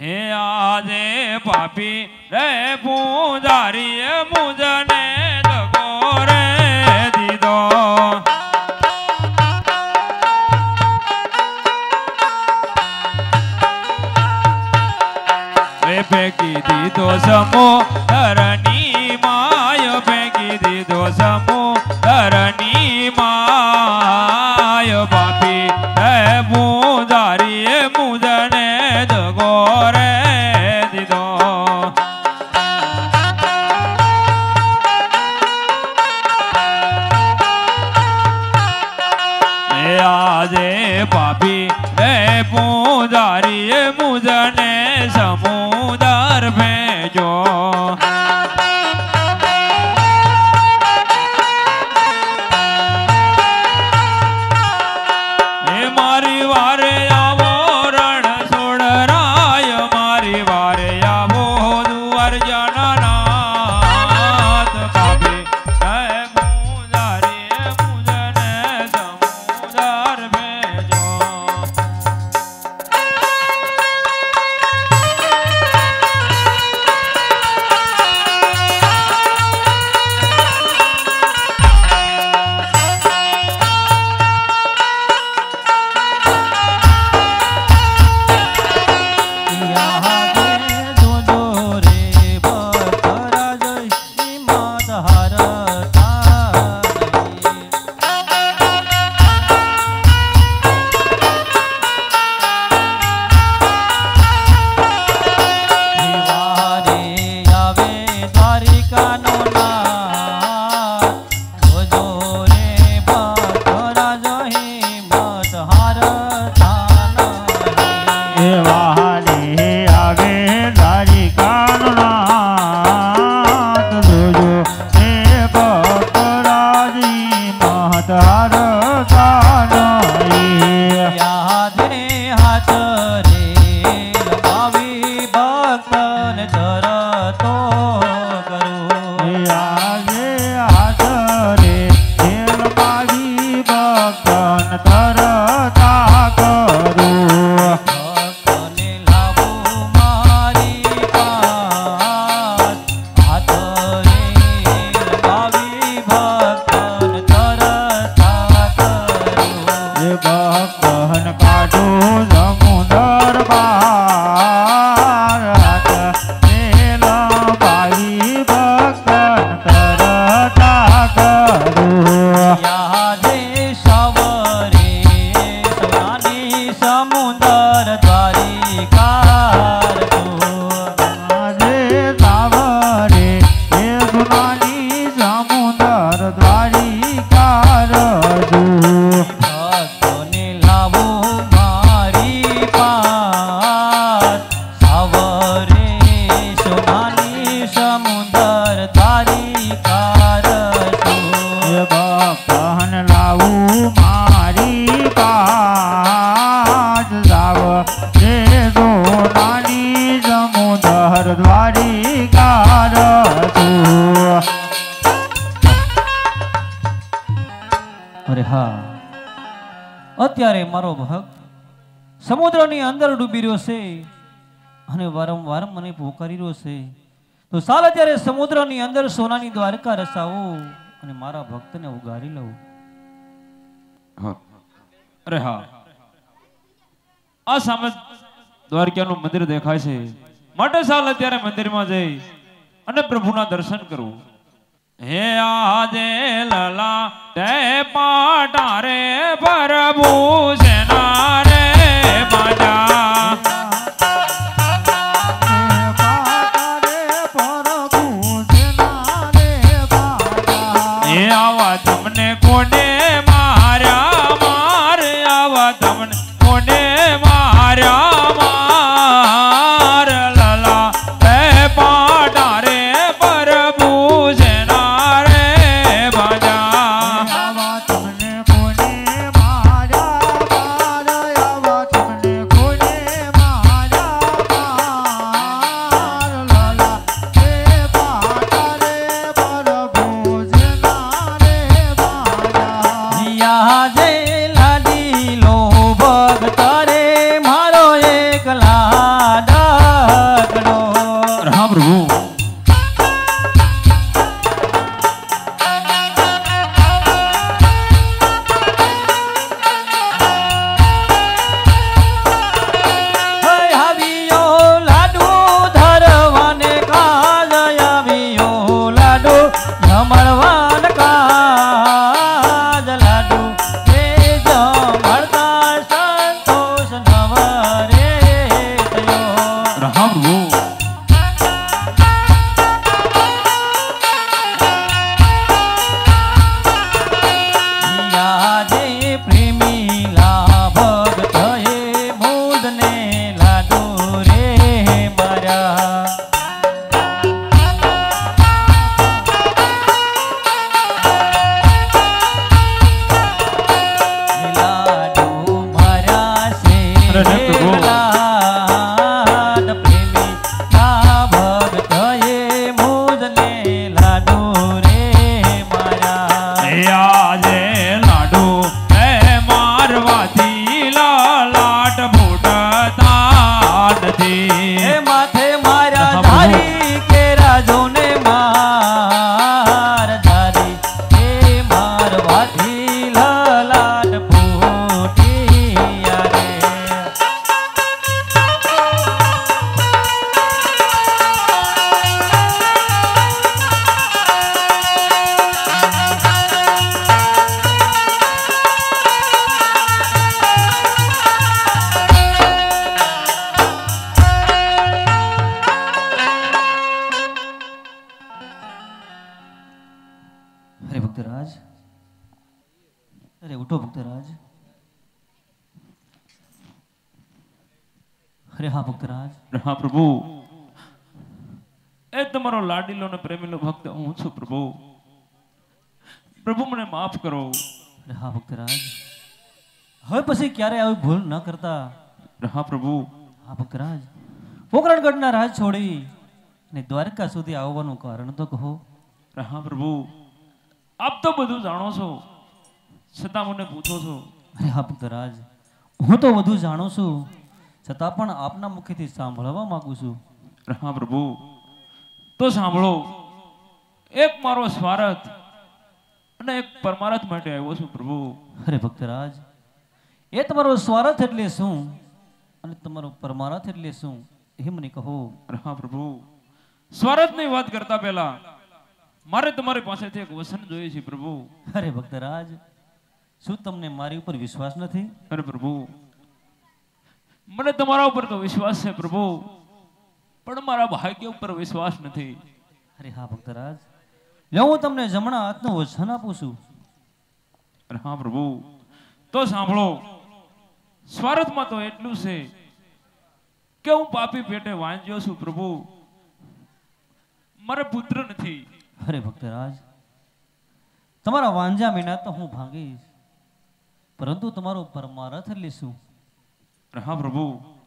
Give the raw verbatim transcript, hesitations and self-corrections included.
हे आजे पापी रे पूजारी मुझने दगो रे दीदो वे फेंकी दीदो समो धरनी माय फेंकी दीदो समो धरनी माय पापी रे पूजारी मुझने दगो रे दीदो आजे पापी रे पूजारी मुझने समुदर भेजो मारी वारे आवो रण छोड़ राय मारी वारे आवो दुआर जननाथ पापी रे पूजारी मुझने समुदर भेजो अरे हाँ अत्यारे मारो भक्त समुद्रनी अंदर डूबी रह्यो छे अने वारंवार मने पोकारी रह्यो छे तो साल अत्यारे समुद्रनी अंदर सोनानी द्वारका रसावो अने मारा भक्तने उगारी लऊं। हाँ अरे हाँ आ सामे द्वारकाનું મંદિર દેખાય છે માટે સાલ અત્યારે મંદિરમાં જઈ અને પ્રભુના દર્શન કરું। हे आजे लला ते पाटा रे प्रभु सेना रे बाजा हे आवा तुमने कोने मारा मार आवा तुमने कोने मारा मार लला ते पाटा रे प्रभु હા પ્રભુ આજે પ્રેમી લાભ થયે મુદને લાડો રે મારા લાડો મારા સે અરે પ્રભુ. લાડ પ્રેમી લાભ થયે મુદને લાડો રે મારા આજે લાડુ એ મારવાથી લાટ ફૂટતા નથી હે માથે મારા હા, પ્રભુ. ધારી કે રાજોને માર ધારી હે મારવાથી લલાટ ફૂટિયા રે અરે ભક્તરાજ અરે ઉઠો ભક્તરાજ અરે હા ભક્તરાજ હા પ્રભુ એ તમારો લાડીલો ને પ્રેમીલો ભક્ત હું છું પ્રભુ પ્રભુ મને માફ કરો અરે હા ભક્તરાજ હવે પછી ક્યારે આવી ભૂલ ન કરતા હા પ્રભુ હા ભક્તરાજ પોકરણગઢના રાજ છોડી અને દ્વારકા સુધી આવવાનું કારણ તો કહો હા પ્રભુ આપ તો બધું જાણો છો છતાં મને પૂછો છો અરે હા પુત્રરાજ હું તો વધુ જાણું છું છતાં પણ આપના મુખેથી સાંભળવા માંગુ છું હા પ્રભુ તો સાંભળો એક મારો સ્વાર્થ અને એક પરમારથ માટે આવ્યો છું પ્રભુ અરે ભક્તરાજ એ તમારો સ્વાર્થ એટલે શું અને તમારો પરમારથ એટલે શું એ મને કહો હા પ્રભુ સ્વાર્થની વાત કરતા પહેલા મારે તમારી પાસેથી એક વચન જોઈએ છે પ્રભુ અરે ભક્તરાજ શું તમને મારી ઉપર વિશ્વાસ નથી અરે પ્રભુ મને તમારા ઉપર તો વિશ્વાસ છે પ્રભુ પણ મારા ભાગ્ય ઉપર વિશ્વાસ નથી અરે હા ભક્તરાજ લો હું તમને જમણા હાથનું વચન આપું છું અરે હા પ્રભુ તો સાંભળો સ્વાર્થમાં તો એટલું છે કે હું પાપી પેટે વાંચ્યો છું પ્રભુ મારે પુત્ર નથી અરે ભક્તરાજ તમારા વાંજા વિના તો હું ભાંગીશ પરંતુ તમારો પરમારથ એટલે શું અરે હા પ્રભુ